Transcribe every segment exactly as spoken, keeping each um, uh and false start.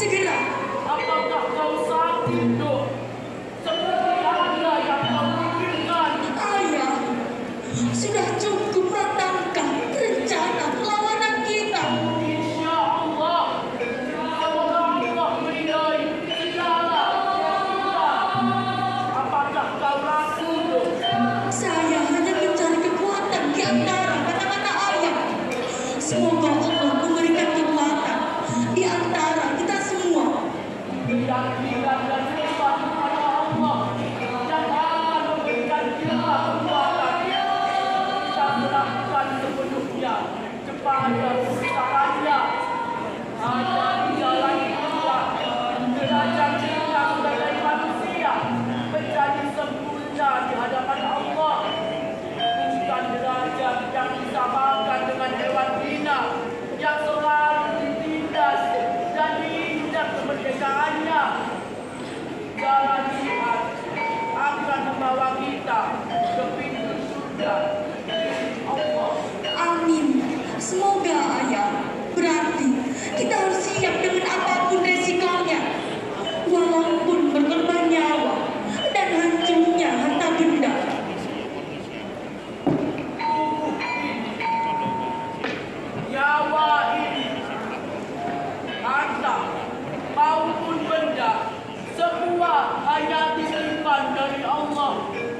segera. Apakah kau sakit, Dok? Seperti ada yang kau pikirkan. Ayah, sudah cukup matangkah rencana perlawanan kita? Insya Allah, semoga Allah meridai segala kita. Apakah kau ragu, Dok? Saya hanya mencari kekuatan di antara kata-kata ayah. Semoga Allah memberikan kekuatan di antara kita semua. Keyakinan dan sifat kepada Allah yang akan memberikan kita kekuatan. Kita serahkan sepenuhnya kepada kebesarannya. Hanya di jalan Allah, derajat kita sebagai manusia menjadi sempurna di hadapan Allah. Bukan derajat yang disamakan dengan hewan hina yang selalu ditindas dan diinjak kemerdekaannya. Jalan jihad akan membawa kita ke pintu surga Allah. Amin. Semoga ayah. Berarti kita harus siap dengan apapun resikonya. Walaupun berkorban nyawa dan hancurnya harta benda. Tubuh ini, nyawa ini, harta maupun benda, semua hanya titipan dari Allah.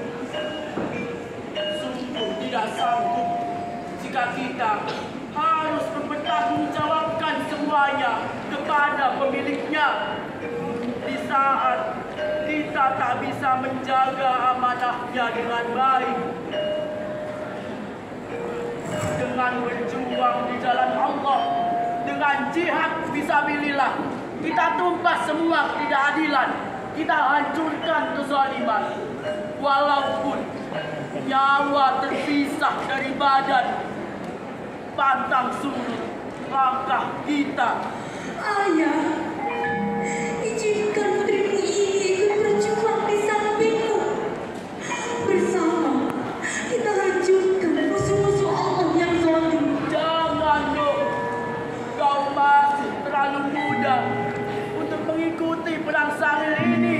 Sungguh tidak sanggup jika kita harus mempertanggungjawabkan semuanya kepada pemiliknya. Di saat kita tak bisa menjaga amanahnya dengan baik, dengan berjuang di jalan Allah, dengan jihad fisabilillah, kita tumpas semua ketidakadilan, kita hancurkan kezaliman. Walaupun nyawa terpisah dari badan, pantang surut langkah kita. Ayah, izinkan putrimu ini ikut berjuang di sampingmu. Bersama kita hancurkan musuh-musuh Allah yang zalim. Jangan, Dok. Kau masih terlalu muda untuk mengikuti perang sangil ini.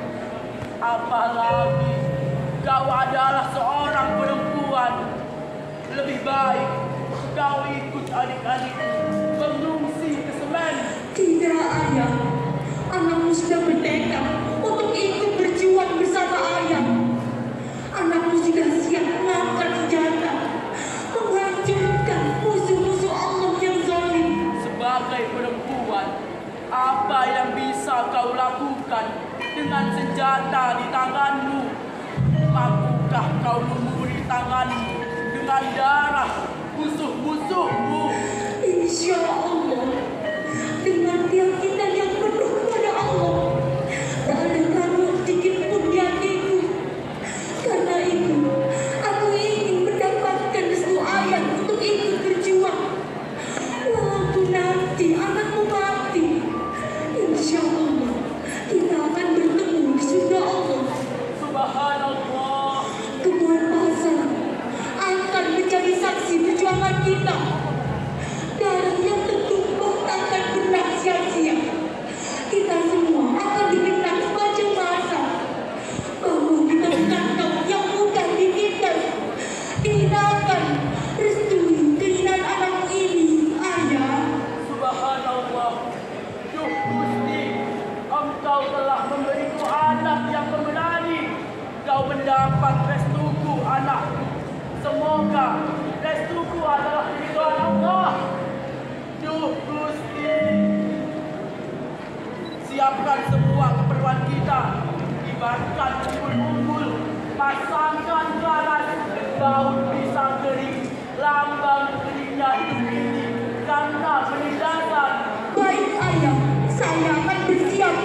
Apalagi kau adalah seorang perempuan. Lebih baik kau ikut adik-adikmu mengungsi ke Semen. Tidak, ayah. Anakmu sudah bertekad untuk ikut berjuang bersama ayah. Anakmu sudah siap mengangkat senjata, menghancurkan musuh-musuh Allah yang zalim. Sebagai perempuan, apa yang bisa kau lakukan dengan senjata di tanganmu? Mampukah kau lumuri tanganmu dengan darah musuh-musuhmu? Insya Allah, dengan keyakinan yang penuh kepada Allah, tak ada ragu sedikit pun di hatiku. Karena itu, aku ingin mendapatkan restu ayah untuk ikut berjuang. Walaupun nanti anakmu mati, insya Allah kita akan bertemu di surga Allah. Subhanallah. Tuhan Maha akan menjadi saksi perjuangan kita. Darah yang tertumpah takkan pernah sia-sia. Kita semua akan dikenang sebagai masa bahwa kita bukan kaum yang mudah ditindas. Kita akan restui keinginan anak ini, ayah. Subhanallah. Duh Gusti, Engkau telah memberiku anak yang pemberani. Kau mendapat restuku, anakku. Semoga restuku adalah ridwan Allah. Duh Gusti, siapkan semua keperluan kita. Ibaratkan umbul-umbul, pasangkan garas, daun pisang kering, lambang keringnya hidup ini karena penindasan. Baik, ayah, saya akan bersiap.